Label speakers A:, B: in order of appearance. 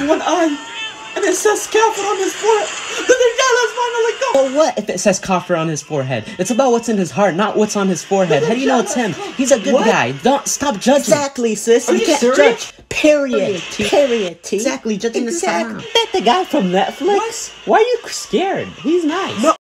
A: one eye. And it says kafir on his forehead. The Dajjal has finally come.
B: But what if it says kafir on his forehead? It's about what's in his heart, not what's on his forehead. How do you know it's him? He's a good guy. Don't stop judging.
C: Exactly, sis.
A: Are
C: You
A: you
C: can't
A: serious?
C: judge. Period. Period. T.
B: Exactly, judging is haram.
C: Exactly.
B: That the guy from Netflix?
A: What?
B: Why are you scared? He's nice.
A: No.